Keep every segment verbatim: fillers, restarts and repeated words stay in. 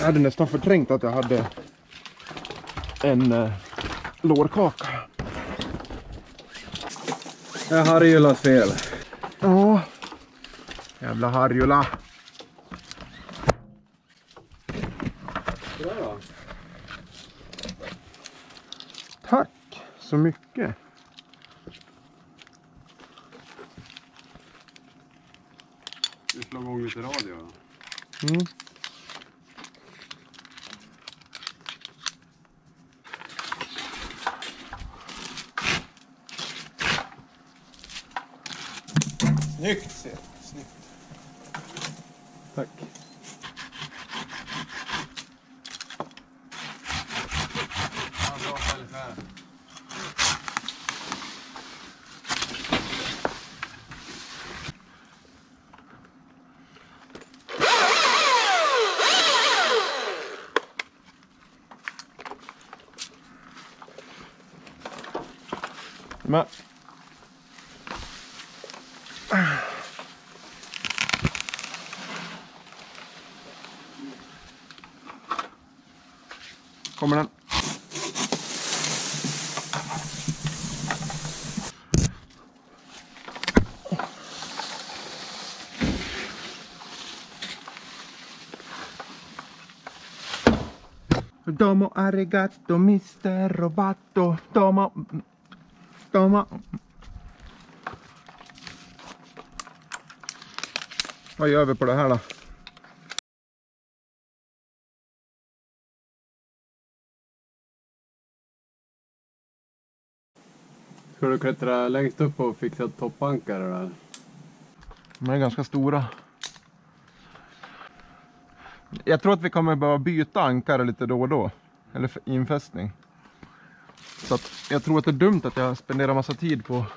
Jag hade nästan förträngt att jag hade en eh, lårkaka. Det är Harjulas fel. Ja. Jävla Harjula. Bra då. Tack så mycket. Vi slår igång lite radio. Mm. Snyggt, ser. Snyggt. Tack. Ja, bra färg. Men kommer den. Domo arigato mister Roboto. Domo. Domo. Vad gör vi på det här då? Ska du klättra längst upp och fixa toppankar där? De är ganska stora. Jag tror att vi kommer behöva byta ankare lite då och då. Eller infästning. Så att jag tror att det är dumt att jag spenderar massa tid på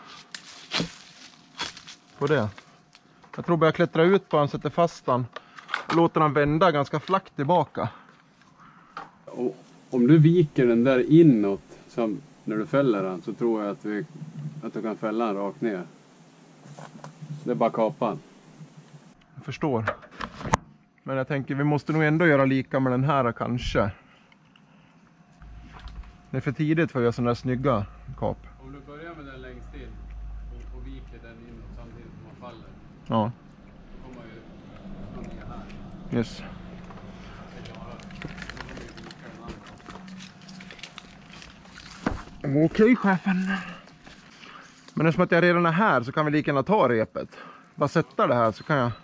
på det. Jag tror bara jag klättrar ut på den, sätter fast den och låter den vända ganska flackt tillbaka. Och om du viker den där inåt som när du fäller den, så tror jag att, vi, att du kan fälla den rakt ner. Det är bara kapan. Jag förstår. Men jag tänker vi måste nog ändå göra lika med den här kanske. Det är för tidigt för att göra sådana där snygga kap. Om du börjar med den längst in och, och viker den inåt samtidigt som man faller. Ja. Då kommer ju slå ner här. Yes. Okej, okay, chefen. Men eftersom att jag redan är här så kan vi lika gärna ta repet. Bara sätta det här så kan jag...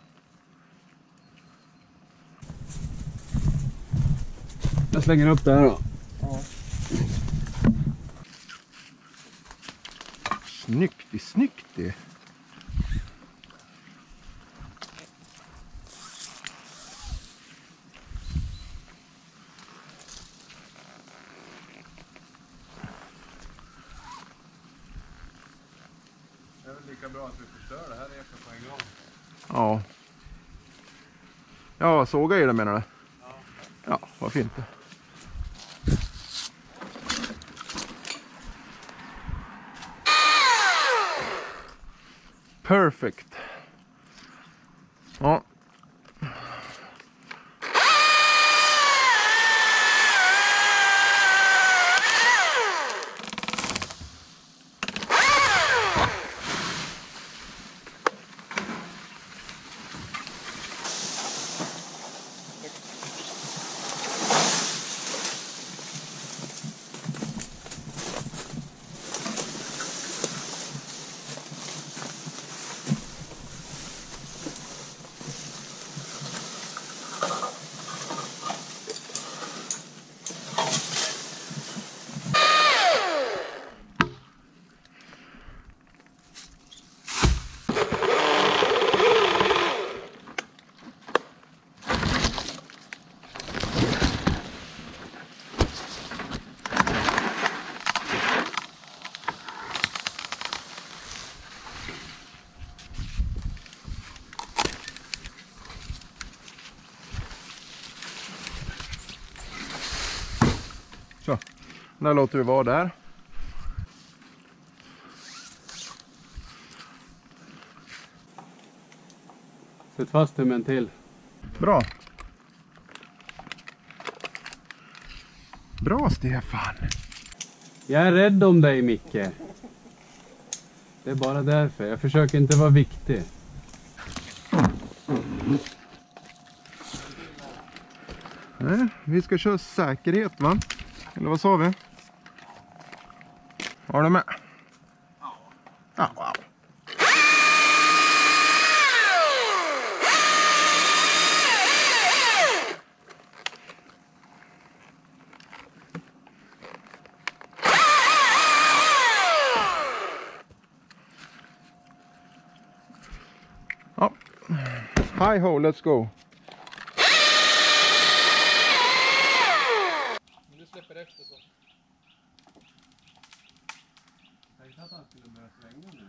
Jag slänger upp det här då. Ja. Snyggt, det är snyggt det. Det är väl lika bra att vi förstör det här repet på en gång. Ja. Ja, såga i det menar du? Ja. Ja, vad fint. Perfect. Ja. Så, nu låter vi vara där. Sätt fast den med en till. Bra. Bra, Stefan. Jag är rädd om dig, Micke. Det är bara därför. Jag försöker inte vara viktig. Nej, vi ska köra säkerhet, va? Eller vad sa vi? Har du med? Ja. Ja, wow. Ja. Hi ho, let's go. Du släpper efter så. Jag tänkte att han skulle börja svänga nu.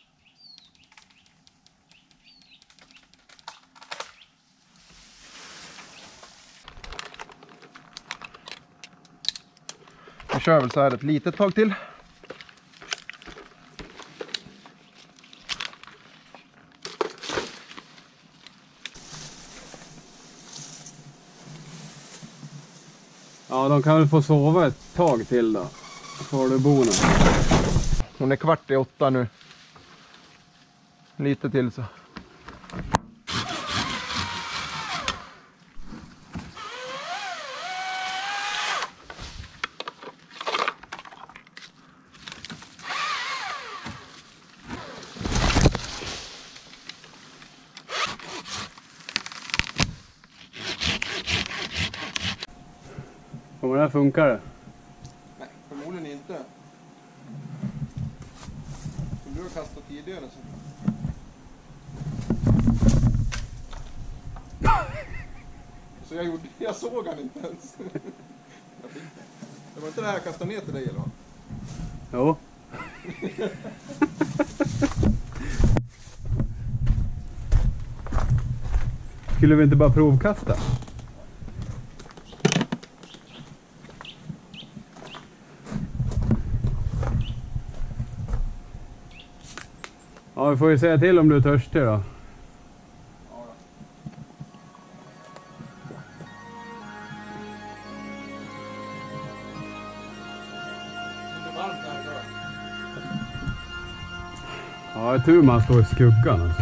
Vi kör väl så här ett litet tag till. Ja, de kan väl få sova ett tag till då. Får du bo nu. Hon är kvart i åtta nu. Lite till så. Kommer det här funka det? Nej, förmodligen inte. Som du har kastat tidigare så. Så jag gjorde, jag såg han inte ens. Jag fick det. Det var inte det här jag kastade ner till dig eller vad? Jo. Skulle vi inte bara provkasta? Ja, vi får ju säga till om du är törstig då. Ja, lite varmt här idag. Ja, det är tur man står i skuggan alltså.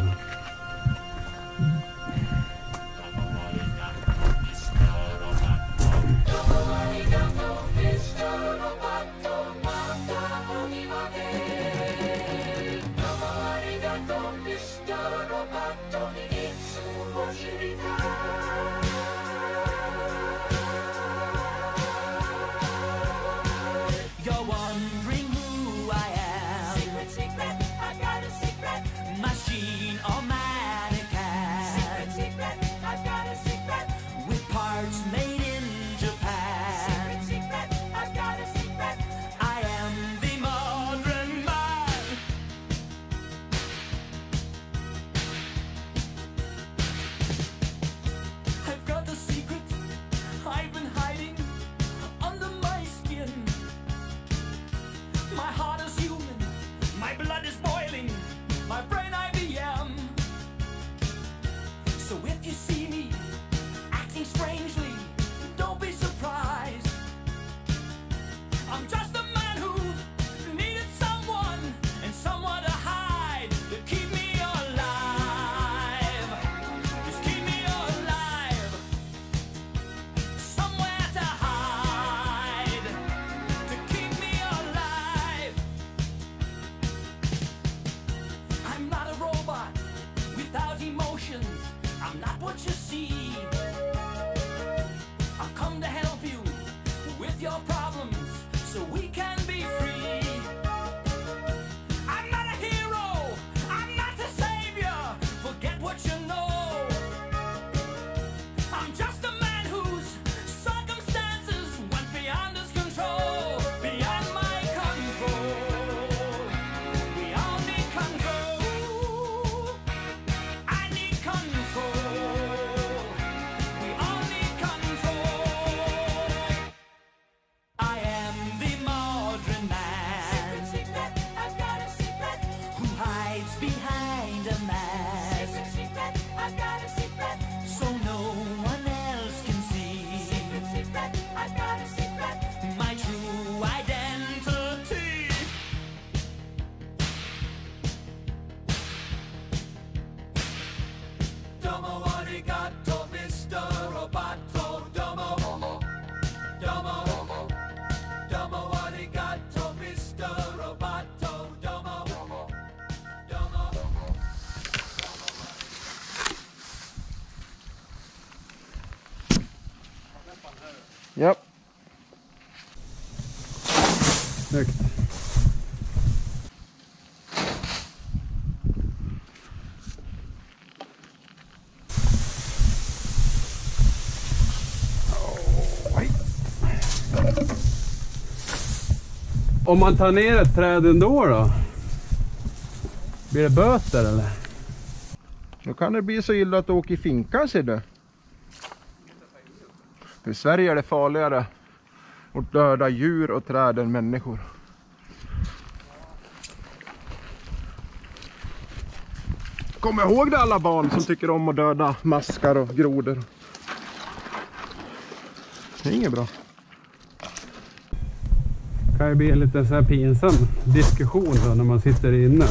Ja. Snyggt. Om man tar ner ett träd ändå då? Blir det böter eller? Då kan det bli så illa att du åker i finkan, ser du. För i Sverige är det farligare att döda djur och träd än människor. Kom ihåg det, alla barn som tycker om att döda maskar och grodor. Det är inget bra. Det kan ju bli en lite så här pinsam diskussion då när man sitter inne.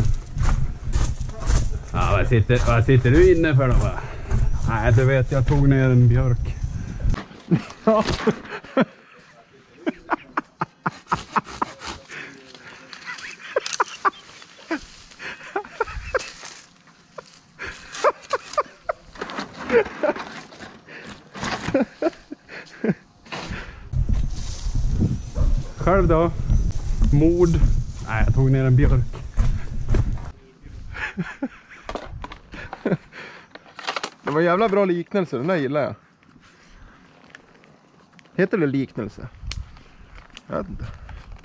Ja, vad sitter, vad sitter du inne för då? Va? Nej, du vet, jag tog ner en björk. Ja. Själv då? Mord. Nej, jag tog ner en björk. Det var en jävla bra liknelse, den där gillar jag. Heter det liknelse? Jag vet inte.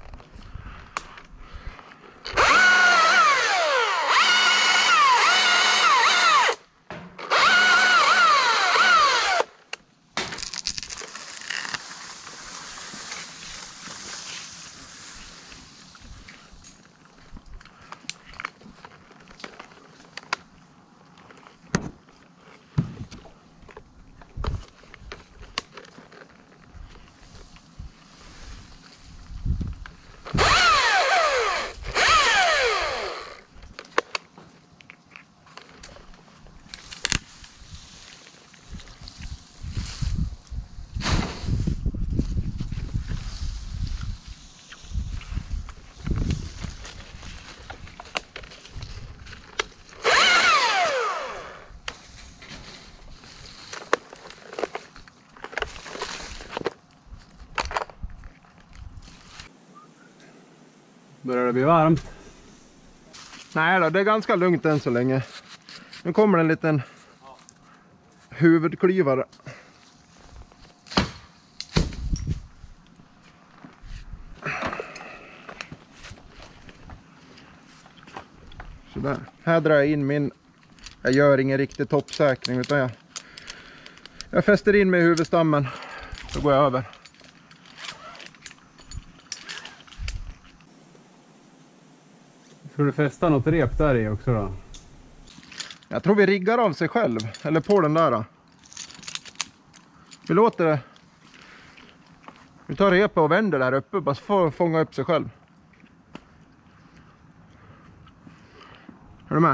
Börjar det bli varmt? Nej då, det är ganska lugnt än så länge. Nu kommer en liten huvudklyvare. Sådär. Här drar jag in min... Jag gör ingen riktig toppsäkring utan jag... Jag fäster in mig i huvudstammen. Så går jag över. Ska du fästa något rep där i också då? Jag tror vi riggar av sig själv. Eller på den där. Vi låter det. Vi tar repet och vänder där uppe. Bara för att fånga upp sig själv. Är du med?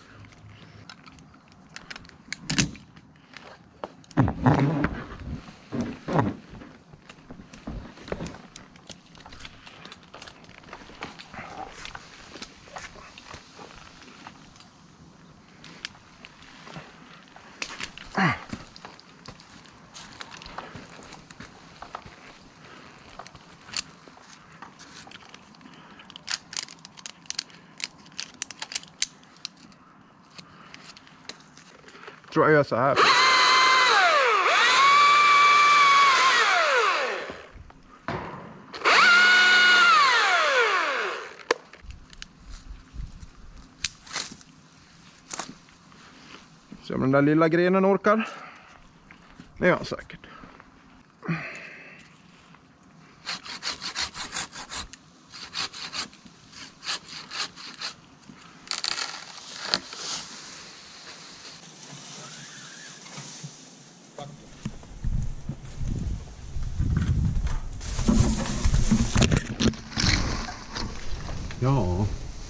Tror jag gör så här. Se om den där lilla grenen orkar. Det gör han säkert. Ja.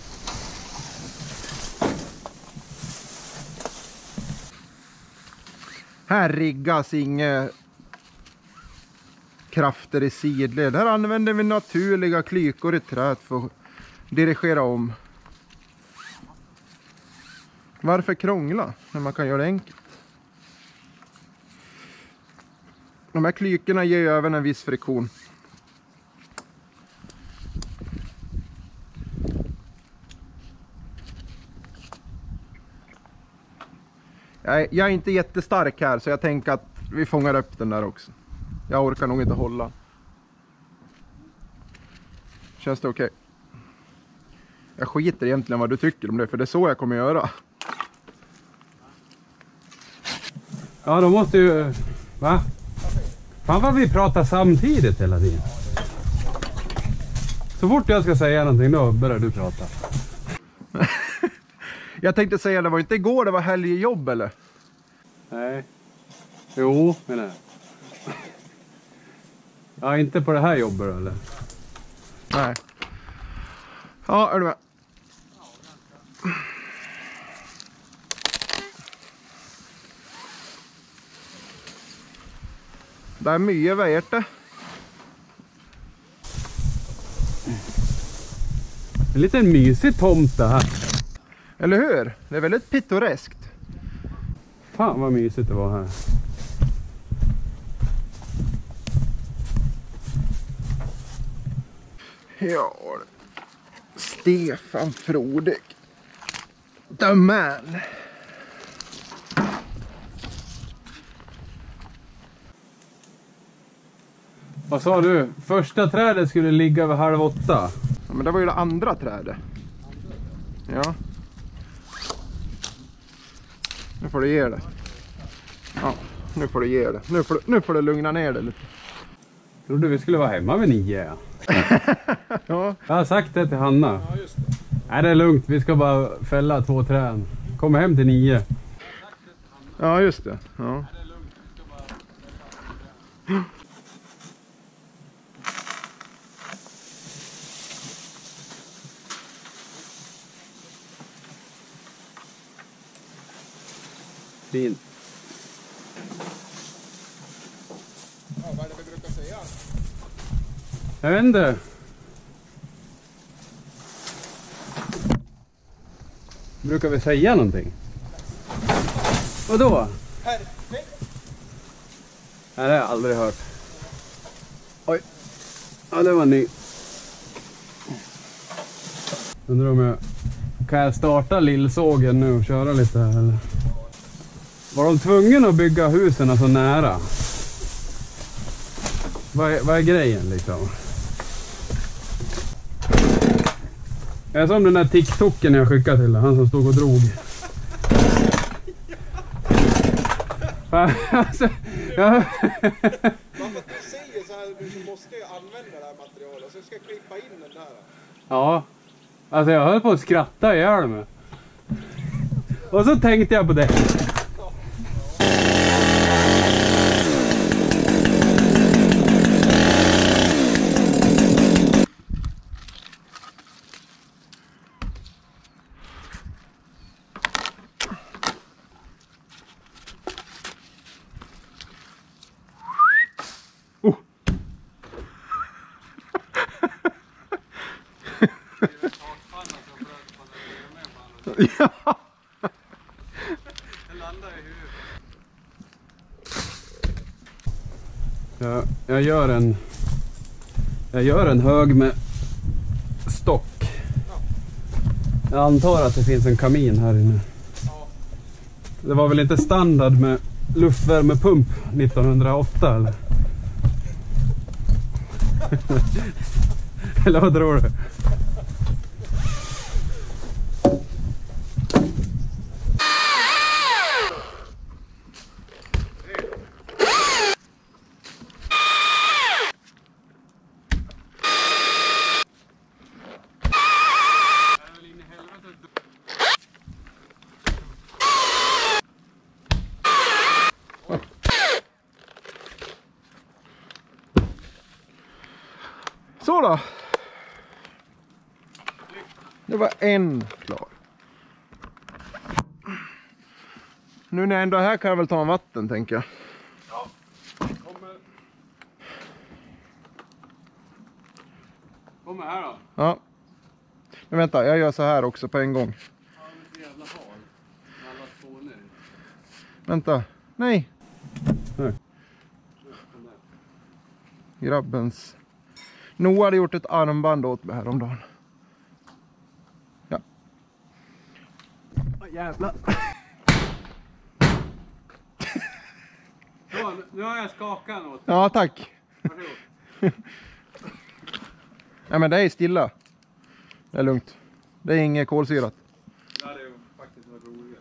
Här riggas inga krafter i sidled. Här använder vi naturliga klykor i träet för att dirigera om. Varför krångla när man kan göra det enkelt? De här klykorna ger ju även en viss friktion. Jag är, jag är inte jättestark här, så jag tänker att vi fångar upp den där också. Jag orkar nog inte hålla. Känns det okej? Okay? Jag skiter egentligen vad du tycker om det, för det är så jag kommer göra. Ja, de måste ju... Va? Fan vad vi pratar samtidigt hela tiden. Så fort jag ska säga någonting då börjar du prata. Jag tänkte säga, det var inte igår det var helgjobb eller? Nej. Jo, menar jag. Ja, inte på det här jobbet eller? Nej. Ja, är du med? Det är mycket värt det. En liten mysig tomt det här. Eller hur? Det är väldigt pittoreskt. Fan vad mysigt det var här. Ja, Stefan Frodig. The man. Vad sa du? Första trädet skulle ligga vid halv åtta. Ja, men det var ju det andra trädet. Ja. Nu får du ge det. Ja, nu får du ge det. Nu får du, nu får du lugna ner det lite. Trodde vi skulle vara hemma vid nio. Ja. Ja. Jag har sagt det till Hanna. Ja, just det. Nej, det är lugnt. Vi ska bara fälla två träd. Kom hem till nio. Ja, just det. Ja. Fint. Ja, vad är det vi brukar säga? Jag vet inte. Brukar vi säga någonting? Vadå? Perfekt. Nej, det har jag aldrig hört. Oj. Ja, det var ny. Undrar om jag... Kan jag starta lillsågen nu och köra lite här eller? Var de tvungna att bygga husen så nära? Vad är, vad är grejen liksom? Jag är som den där TikToken jag skickade till han som stod och drog. Alltså, ja. Varför du säger så här, du måste ju använda det här materialet, så ska jag klippa in den där. Ja, alltså jag höll på att skratta ihjäl mig. Och så tänkte jag på det. Oh. Ja. Jag, jag gör en jag gör en hög med stock. Jag antar att det finns en kamin här inne. Det var väl inte standard med luftvärmepump nittonhundraåtta eller? Eller vad tror du? Så då. Det var en klar. Nu när jag ändå är här kan jag väl ta en vatten, tänker jag. Ja. Kommer. Kommer här då. Ja. Men vänta, jag gör så här också på en gång. Ja, det är så jävla hal. Alla spåner. Vänta. Nej. Nej. grabbens. Noah hade gjort ett armband åt mig häromdagen. Ja. Åh, jävlar. Så, nu har jag skakat något. Ja, tack. Varsågod. Ja, men det är stilla. Det är lugnt. Det är inget kolsyrat. Det hade ju faktiskt varit roligt.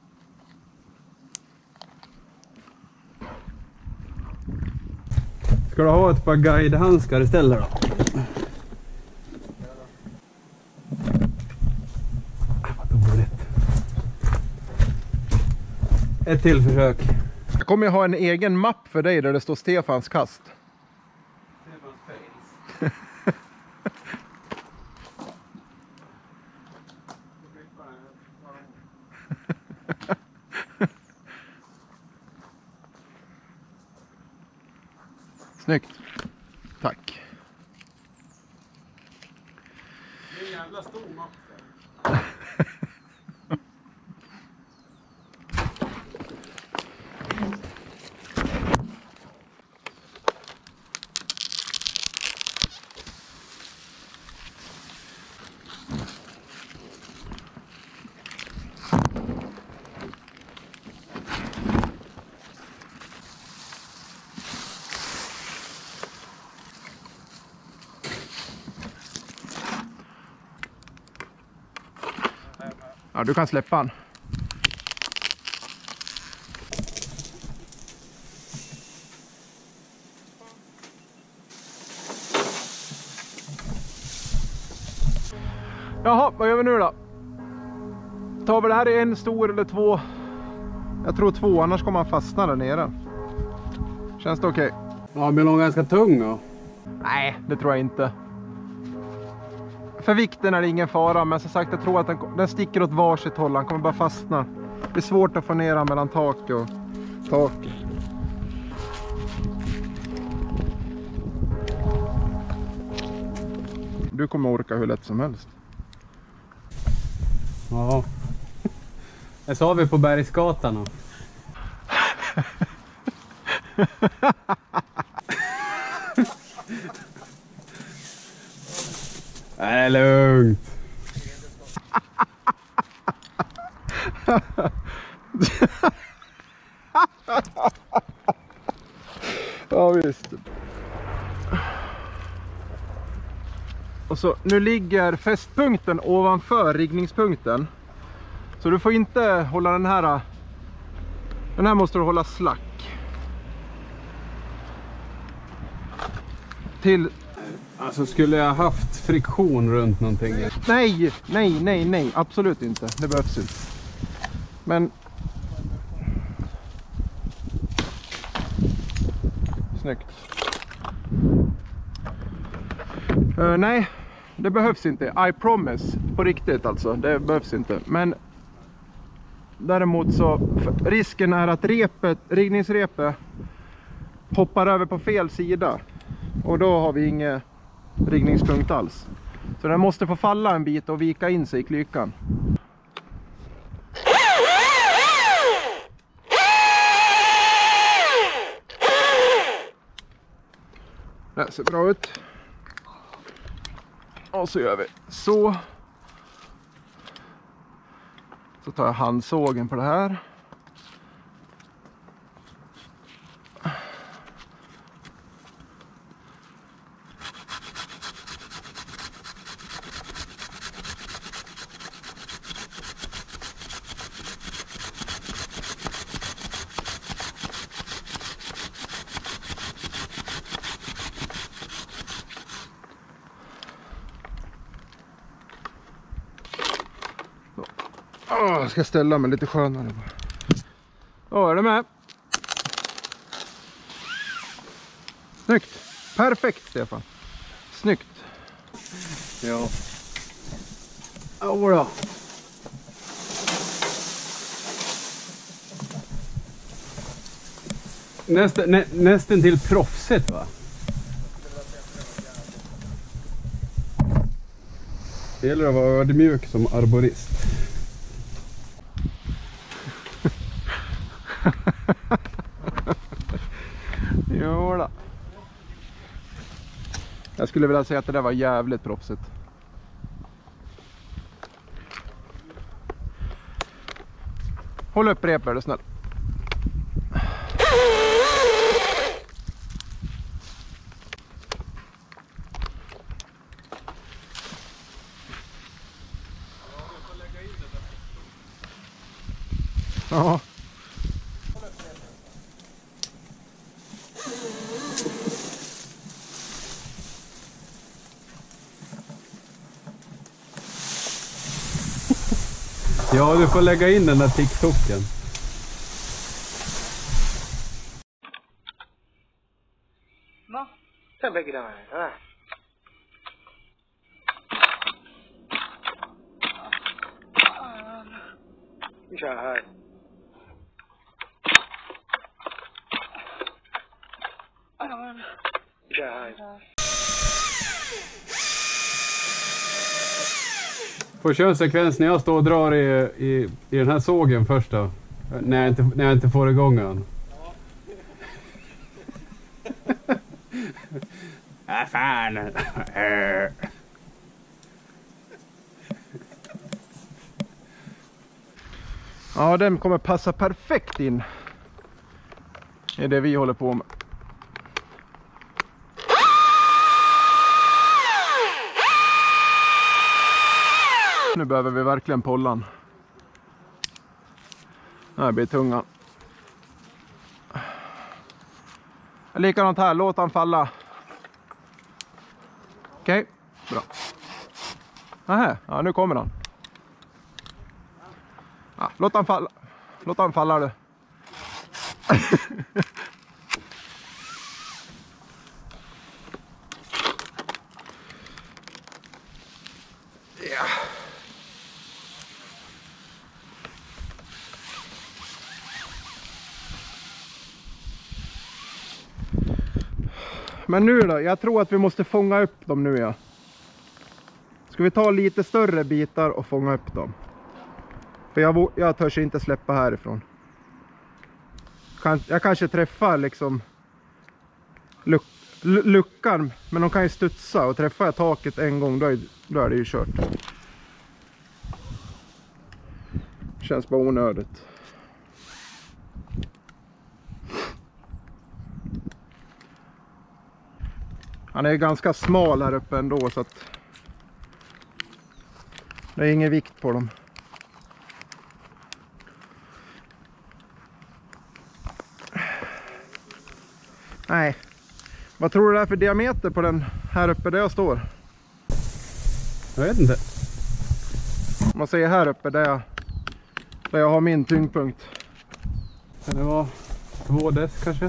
Ska du ha ett par guidehandskar istället då? Vad dåligt. Ett till försök. Jag kommer ha en egen mapp för dig där det står Stefans kast. Stefans face. Snyggt. Tack. Det är en jävla stor mapp där. Ja, du kan släppa han. Jaha, vad gör vi nu då? Tar vi det här i en stor eller två? Jag tror två, annars kommer han fastna där nere. Känns det okej? Okay? Ja, blir nog ganska tung då. Nej, det tror jag inte. För vikten är det ingen fara, men som sagt jag tror att den, den sticker åt varsitt håll. Han kommer bara fastna. Det blir svårt att få ner han mellan tak och tak. Du kommer orka hur lätt som helst. Ja. Det sa vi på Bergsgatan då. Det är lugnt. Ja visst. Och så nu ligger fästpunkten ovanför riggningspunkten. Så du får inte hålla den här. Den här måste du hålla slack. Till. Alltså skulle jag haft friktion runt någonting? Nej, nej, nej, nej, absolut inte. Det behövs inte. Men snyggt. Uh, nej, det behövs inte. I promise. På riktigt alltså. Det behövs inte. Men däremot så risken är att repet, riggningsrepet hoppar över på fel sida. Och då har vi ingen riggningspunkt alls. Så den måste få falla en bit och vika in sig i klykan. Det ser bra ut. Och så gör vi så. Så tar jag handsågen på det här. Åh, jag ska ställa mig lite skönare bara. Åh, är det med? Snyggt. Perfekt, Stefan. Snyggt. Ja. Åh då. Nästan, nä, nästan till proffset va? Det gäller att vara ödmjuk som arborist. Jo då. Jag skulle vilja säga att det där var jävligt proffsigt. Håll upp repet, är du snäll. Ja. Ja, du får lägga in den där TikToken. Va? Sen lägger den här. Vi kör här. Vi kör här. Får köra en sekvens när jag står och drar i, i, i den här sågen först då. När jag inte, när jag inte får igång den. Ja. Äh, fan. Ja, den kommer passa perfekt in i det vi håller på med. Nu behöver vi verkligen pollan. Det här blir tunga. Likadant här, låt han falla. Okej, okay, bra. Nähä, ja nu kommer han. Ja, låt han falla. Låt han falla det. Ja. Men nu då, jag tror att vi måste fånga upp dem nu, ja. Ska vi ta lite större bitar och fånga upp dem? För jag, jag törs inte släppa härifrån. Kan, jag kanske träffar liksom luck, luckan, men de kan ju studsa, och träffar jag taket en gång, då är, då är det ju kört. Känns bara onödigt. Han är ganska smal här uppe ändå, så att det är ingen vikt på dem. Nej. Vad tror du det är för diameter på den här uppe där jag står? Jag vet inte. Om man säger här uppe där jag, där jag har min tyngdpunkt. Kan det vara två dess kanske?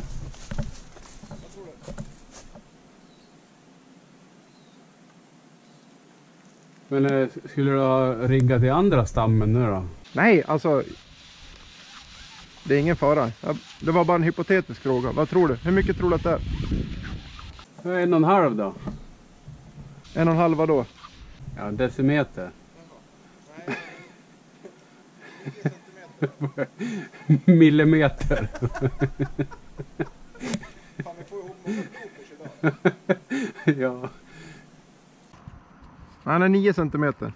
Men eh, skulle du ha riggat i andra stammen nu då? Nej, alltså det är ingen fara. Det var bara en hypotetisk fråga. Vad tror du? Hur mycket tror du att det är? En och en halv då? En och en halva då? Ja, decimeter. Millimeter. Fan, vi får ihop några blodkurs idag. Ja. Han är nio centimeter.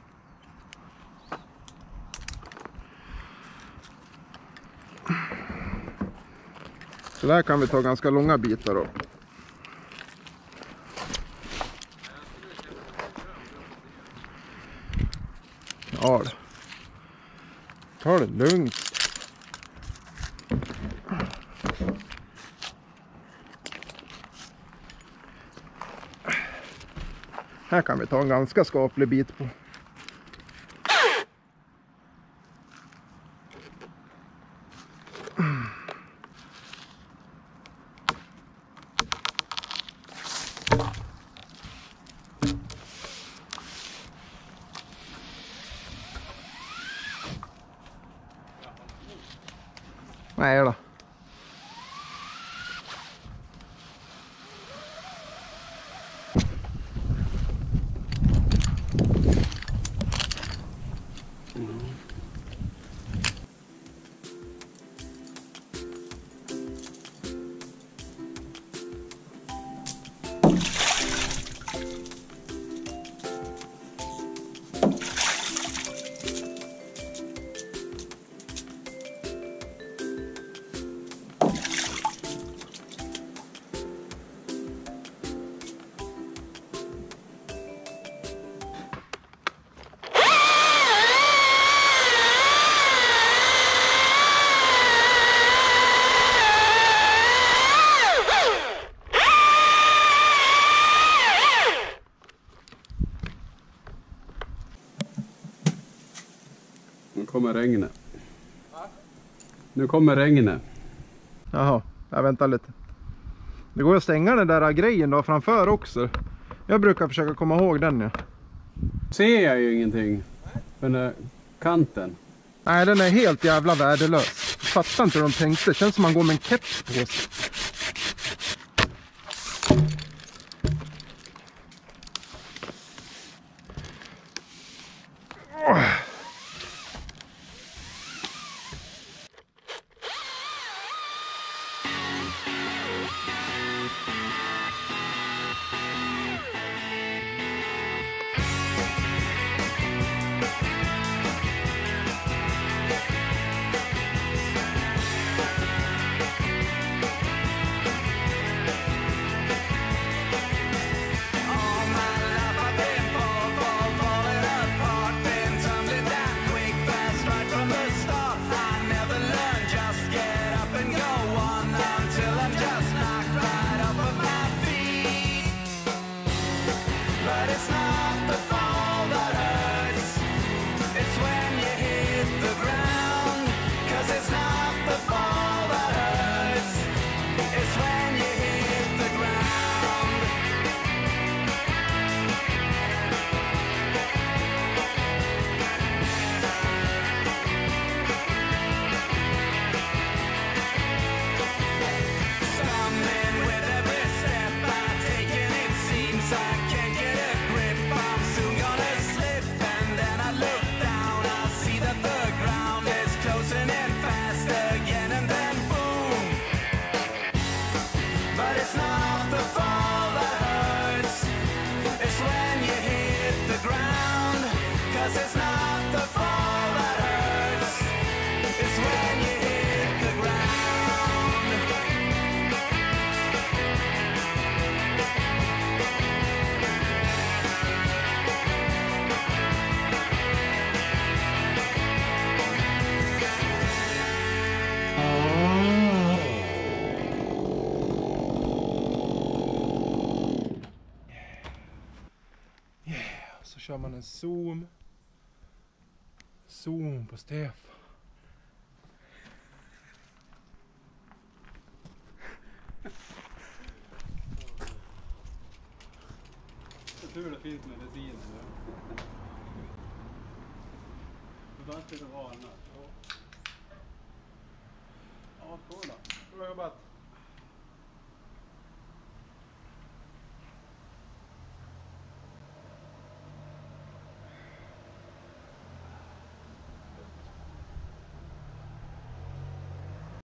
Så där kan vi ta ganska långa bitar då. Ja, ta det lugnt. Här kan vi ta en ganska skaplig bit på. Nej då. kommer regnet. Nu kommer regnet. Jaha, jag väntar lite. Det går att stänga den där grejen då framför också. Jag brukar försöka komma ihåg den, ja. Ser jag ju ingenting. Den där kanten. Nej, den är helt jävla värdelös. Fattar inte hur de tänkte. Det känns som man går med en keps på sig. Så kör man en zoom. Zoom på Stefan. Jag tror det finns mediciner nu. Det var inte det var annars.